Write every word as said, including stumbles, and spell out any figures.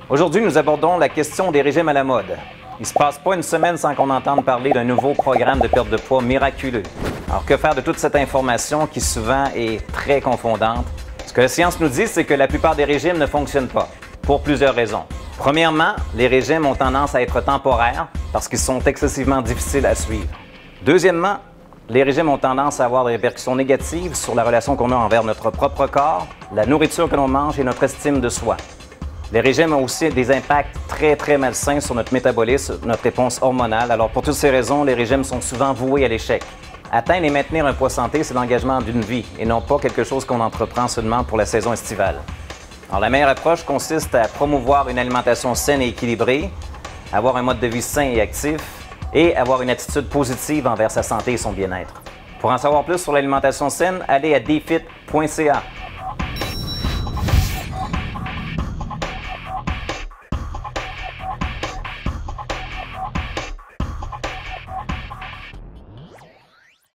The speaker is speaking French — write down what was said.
Aujourd'hui, nous abordons la question des régimes à la mode. Il ne se passe pas une semaine sans qu'on entende parler d'un nouveau programme de perte de poids miraculeux. Alors, que faire de toute cette information qui souvent est très confondante? Ce que la science nous dit, c'est que la plupart des régimes ne fonctionnent pas, pour plusieurs raisons. Premièrement, les régimes ont tendance à être temporaires parce qu'ils sont excessivement difficiles à suivre. Deuxièmement, les régimes ont tendance à avoir des répercussions négatives sur la relation qu'on a envers notre propre corps, la nourriture que l'on mange et notre estime de soi. Les régimes ont aussi des impacts très, très malsains sur notre métabolisme, notre réponse hormonale. Alors, pour toutes ces raisons, les régimes sont souvent voués à l'échec. Atteindre et maintenir un poids santé, c'est l'engagement d'une vie et non pas quelque chose qu'on entreprend seulement pour la saison estivale. Alors, la meilleure approche consiste à promouvoir une alimentation saine et équilibrée, avoir un mode de vie sain et actif et avoir une attitude positive envers sa santé et son bien-être. Pour en savoir plus sur l'alimentation saine, allez à d fit point c a.